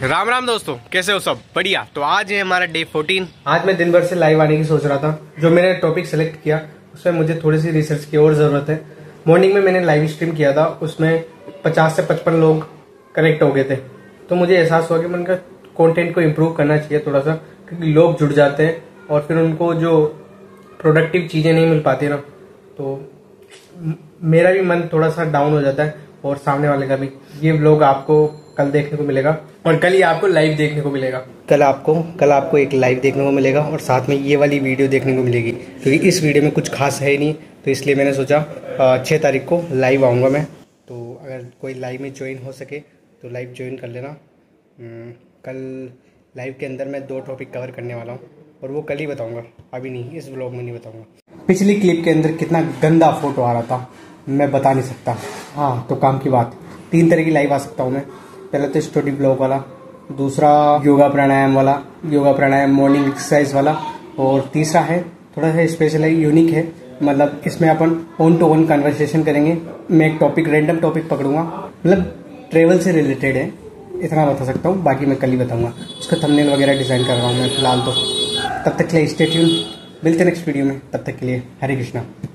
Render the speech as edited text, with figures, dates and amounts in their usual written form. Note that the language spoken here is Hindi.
राम राम दोस्तों, कैसे हो सब? बढ़िया। तो आज है हमारा डे 14। आज मैं दिन भर से लाइव आने की सोच रहा था। जो मैंने टॉपिक सेलेक्ट किया उसमें मुझे थोड़ी सी रिसर्च की और ज़रूरत है। मॉर्निंग में मैंने लाइव स्ट्रीम किया था, उसमें 50 से 55 लोग कनेक्ट हो गए थे। तो मुझे एहसास हुआ कि मैं उनका कंटेंट को इम्प्रूव करना चाहिए थोड़ा सा, क्योंकि लोग जुड़ जाते हैं और फिर उनको जो प्रोडक्टिव चीज़ें नहीं मिल पाती ना, तो मेरा भी मन थोड़ा सा डाउन हो जाता है और सामने वाले का भी। ये व्लॉग आपको कल देखने को मिलेगा और कल ही आपको लाइव देखने को मिलेगा। कल आपको एक लाइव देखने को मिलेगा और साथ में ये वाली वीडियो देखने को मिलेगी, क्योंकि इस वीडियो में कुछ खास है ही नहीं। तो इसलिए मैंने सोचा 6 तारीख को लाइव आऊँगा मैं। तो अगर कोई लाइव में ज्वाइन हो सके तो लाइव ज्वाइन कर लेना। कल लाइव के अंदर मैं 2 टॉपिक कवर करने वाला हूँ और वो कल ही बताऊँगा, अभी नहीं, इस व्लॉग में नहीं बताऊँगा। पिछली क्लिप के अंदर कितना गंदा फोटो आ रहा था मैं बता नहीं सकता। हाँ, तो काम की बात, 3 तरह की लाइव आ सकता हूँ मैं। पहला तो स्टोरी ब्लॉग वाला, दूसरा योगा प्राणायाम मॉर्निंग एक्सरसाइज वाला, और तीसरा है थोड़ा सा स्पेशल है, यूनिक है। मतलब इसमें अपन ऑन टू ऑन कन्वर्सेशन करेंगे। मैं एक टॉपिक, रैंडम टॉपिक पकड़ूंगा, मतलब ट्रेवल से रिलेटेड है, इतना बता सकता हूँ। बाकी मैं कल ही बताऊंगा। उसका थंबनेल वगैरह डिजाइन कर रहा हूँ मैं फिलहाल तो। तब तक के लिए स्टे ट्यून, मिलते हैं नेक्स्ट वीडियो में। तब तक के लिए हरे कृष्णा।